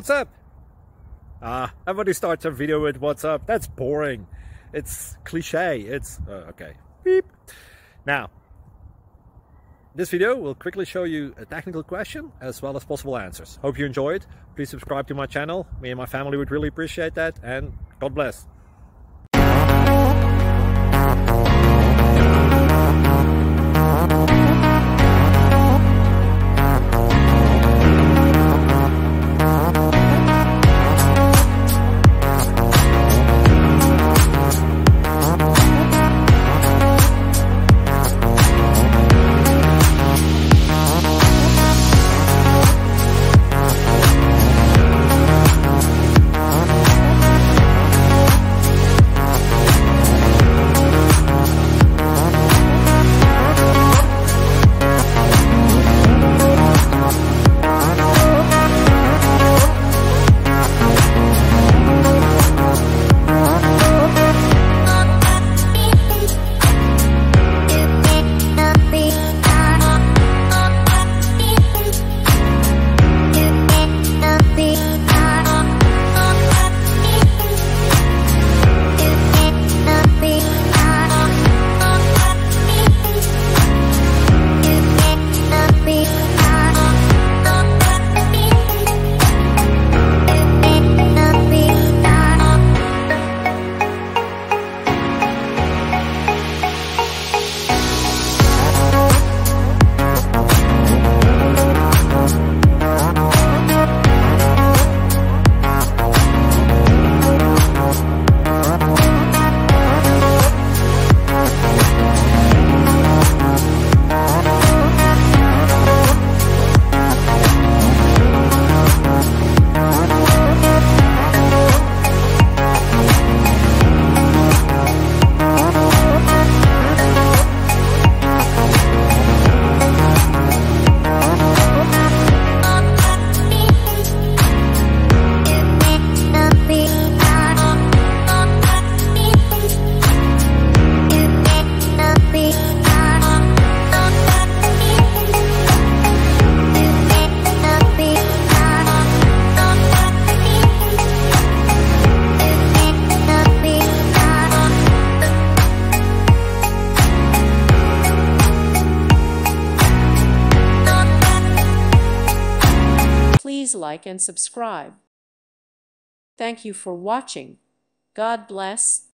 What's up? Everybody starts a video with what's up. That's boring. It's cliche. It's okay. Beep. Now, this video will quickly show you a technical question as well as possible answers. Hope you enjoy it. Please subscribe to my channel. Me and my family would really appreciate that, and God bless. Please like and subscribe. Thank you for watching. God bless.